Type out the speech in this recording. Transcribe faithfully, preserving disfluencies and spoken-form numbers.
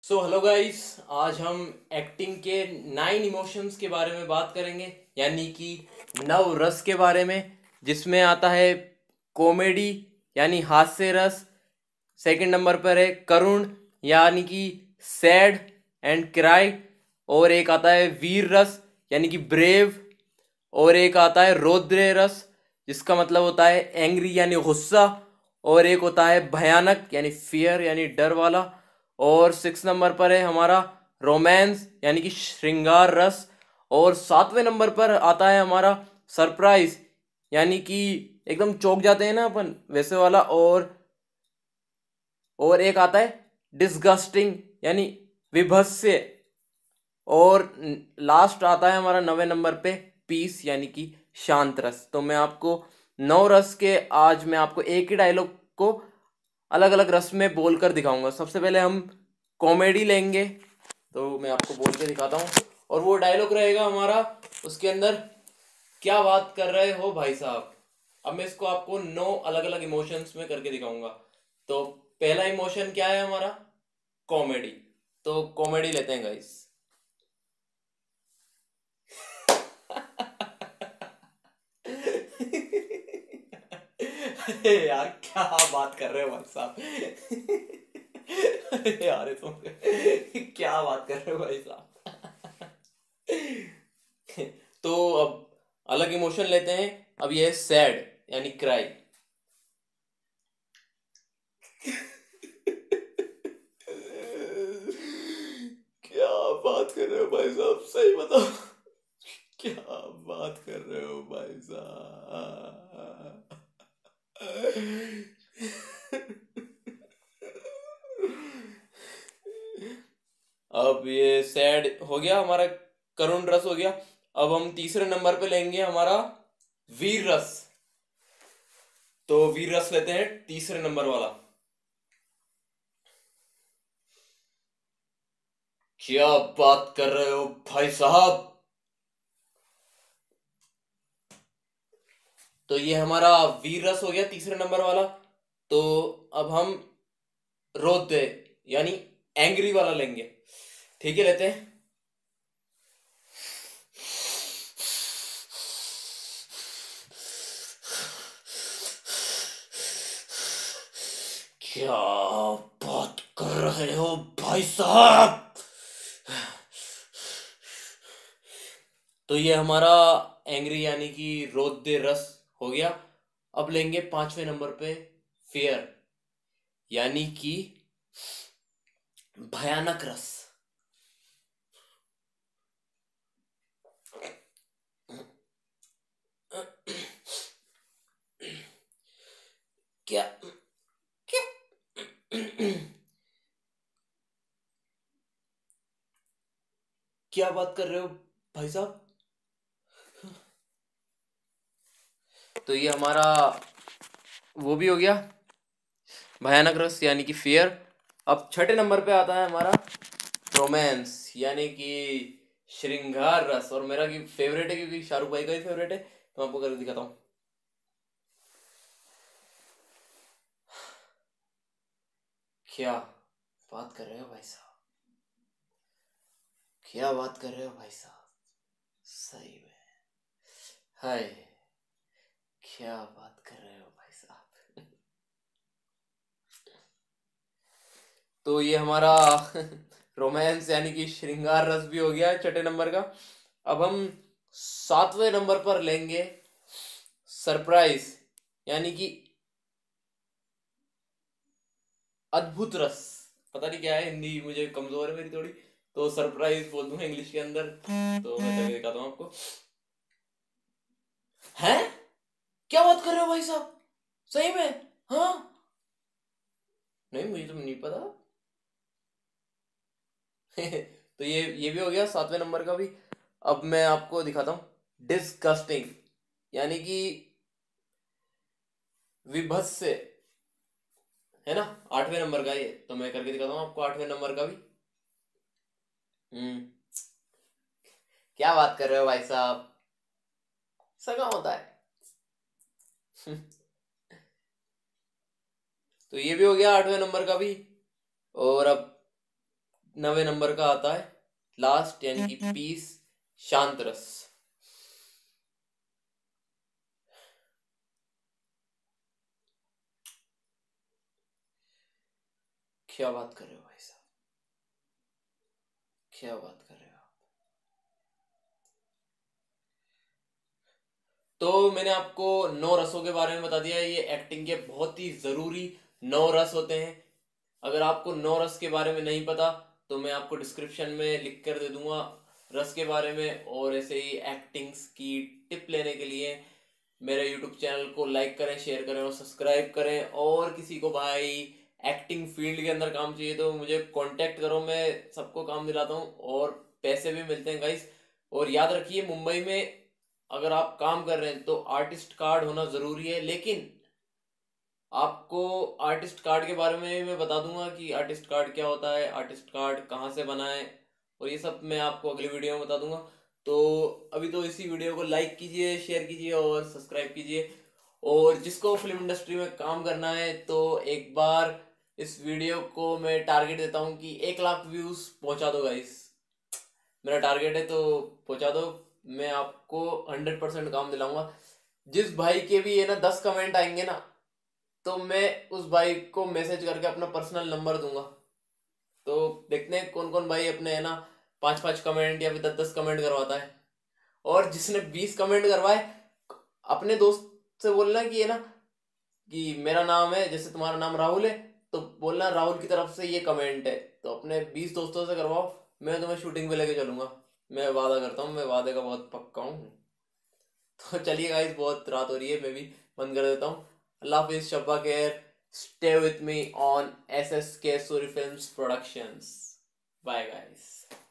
So hello guys, आज हम acting के नाइन इमोशंस के बारे में बात करेंगे, यानी कि नव रस के बारे में, जिसमें आता है कॉमेडी यानी हास्य रस। सेकंड नंबर पर है करुण यानी कि सैड एंड क्राई। और एक आता है वीर रस यानी कि ब्रेव। और एक आता है रौद्र रस, जिसका मतलब होता है एंग्री यानी गुस्सा। और एक होता है भयानक यानी फियर यानी डर वाला। और सिक्स नंबर पर है हमारा रोमांस यानी कि श्रृंगार रस। और सातवें नंबर पर आता है हमारा सरप्राइज यानी कि एकदम चौंक जाते हैं ना अपन, वैसे वाला। और और एक आता है डिस्गस्टिंग यानी विभत्स्य। और लास्ट आता है हमारा नवे नंबर पे पीस यानी कि शांत रस। तो मैं आपको नौ रस के आज मैं आपको एक ही डायलॉग को अलग अलग रस में बोलकर दिखाऊंगा। सबसे पहले हम कॉमेडी लेंगे, तो मैं आपको बोल के दिखाता हूँ। और वो डायलॉग रहेगा हमारा, उसके अंदर क्या बात कर रहे हो भाई साहब। अब मैं इसको आपको नौ अलग अलग इमोशंस में करके दिखाऊंगा। तो पहला इमोशन क्या है हमारा? कॉमेडी। तो कॉमेडी लेते हैं गाइस। अरे यार, क्या बात कर रहे हो भाई साहब। अरे यार, तुम क्या बात कर रहे हो भाई साहब। तो अब अलग इमोशन लेते हैं। अब ये है सैड यानी क्राई। क्या बात कर रहे हो भाई साहब, सही बताओ। क्या बात कर रहे हो भाई साहब। अब ये सैड हो गया हमारा, करुण रस हो गया। अब हम तीसरे नंबर पे लेंगे हमारा वीर रस। तो वीर रस लेते हैं तीसरे नंबर वाला। क्या बात कर रहे हो भाई साहब। तो ये हमारा वीर रस हो गया तीसरे नंबर वाला। तो अब हम रोते यानी एंग्री वाला लेंगे। ठीक है, लेते हैं। क्या बात कर रहे हो भाई साहब। तो ये हमारा एंग्री यानी कि रोद्य रस हो गया। अब लेंगे पांचवें नंबर पे फियर यानी कि भयानक रस। क्या क्या क्या बात कर रहे हो भाई साहब। तो ये हमारा वो भी हो गया, भयानक रस यानी कि फियर। अब छठे नंबर पे आता है हमारा रोमांस यानी कि श्रृंगार रस। और मेरा की फेवरेट है, क्योंकि शाहरुख भाई का ही फेवरेट है, तो मैं आपको करके दिखाता हूँ। क्या बात कर रहे हो भाई साहब। क्या बात कर रहे हो भाई साहब, सही में। हाय, क्या बात कर रहे हो भाई साहब। तो ये हमारा रोमांस यानी कि श्रृंगार रस भी हो गया है छठे नंबर का। अब हम सातवें नंबर पर लेंगे सरप्राइज यानी कि अद्भुत रस। पता नहीं क्या है, हिंदी मुझे कमजोर है मेरी थोड़ी, तो सरप्राइज बोल दूंगा इंग्लिश के अंदर। तो मैं करके दिखाता हूँ आपको। हैं? क्या बात कर रहे हो भाई साहब, सही में? हाँ, नहीं मुझे तो नहीं पता। तो ये ये भी हो गया सातवें नंबर का भी। अब मैं आपको दिखाता हूँ डिस्गस्टिंग यानी कि विभत्स्य, है ना? आठवें नंबर का ये, तो मैं करके दिखाता हूँ आपको आठवें नंबर का भी। हम्म क्या बात कर रहे हो भाई साहब, सगा होता है। तो ये भी हो गया आठवें नंबर का भी। और अब नवे नंबर का आता है लास्ट, यानी कि पीस, शांत रस। क्या बात कर रहे हो भाई साहब, क्या बात कर रहे हो आप। तो मैंने आपको नौ रसों के बारे में बता दिया। ये एक्टिंग के बहुत ही जरूरी नौ रस होते हैं। अगर आपको नौ रस के बारे में नहीं पता तो मैं आपको डिस्क्रिप्शन में लिख कर दे दूंगा रस के बारे में। और ऐसे ही एक्टिंग्स की टिप लेने के लिए मेरे यूट्यूब चैनल को लाइक करें, शेयर करें और सब्सक्राइब करें। और किसी को भाई एक्टिंग फील्ड के अंदर काम चाहिए तो मुझे कांटेक्ट करो, मैं सबको काम दिलाता हूँ और पैसे भी मिलते हैं गाइस। और याद रखिए, मुंबई में अगर आप काम कर रहे हैं तो आर्टिस्ट कार्ड होना जरूरी है। लेकिन आपको आर्टिस्ट कार्ड के बारे में मैं बता दूंगा कि आर्टिस्ट कार्ड क्या होता है, आर्टिस्ट कार्ड कहाँ से बनाएं, और ये सब मैं आपको अगली वीडियो में बता दूंगा। तो अभी तो इसी वीडियो को लाइक कीजिए, शेयर कीजिए और सब्सक्राइब कीजिए। और जिसको फिल्म इंडस्ट्री में काम करना है तो एक बार इस वीडियो को मैं टारगेट देता हूँ कि एक लाख व्यूज पहुंचा दो गाइस। मेरा टारगेट है तो पहुंचा दो, मैं आपको हंड्रेड परसेंट काम दिलाऊंगा। जिस भाई के भी ये ना दस कमेंट आएंगे ना, तो मैं उस भाई को मैसेज करके अपना पर्सनल नंबर दूंगा। तो देखते हैं कौन कौन भाई अपने है ना पांच पांच कमेंट या फिर दस दस कमेंट करवाता है। और जिसने बीस कमेंट करवाए, अपने दोस्त से बोलना कि है ना कि मेरा नाम है, जैसे तुम्हारा नाम राहुल है तो बोलना राहुल की तरफ से ये कमेंट है। तो अपने बीस दोस्तों से करवाओ, मैं तुम्हें शूटिंग पे लेके चलूंगा। मैं वादा करता हूँ, मैं वादे का बहुत पक्का हूँ। तो चलिए गाइस, बहुत रात हो रही है, मैं भी बंद कर देता हूँ। अल्लाह हाफिज, शब्बा care, stay with me on S S K Suri films productions. Bye guys.